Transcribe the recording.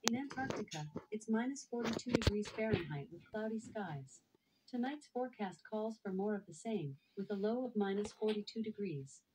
In Antarctica, it's minus 42 degrees Fahrenheit with cloudy skies. Tonight's forecast calls for more of the same, with a low of minus 42 degrees.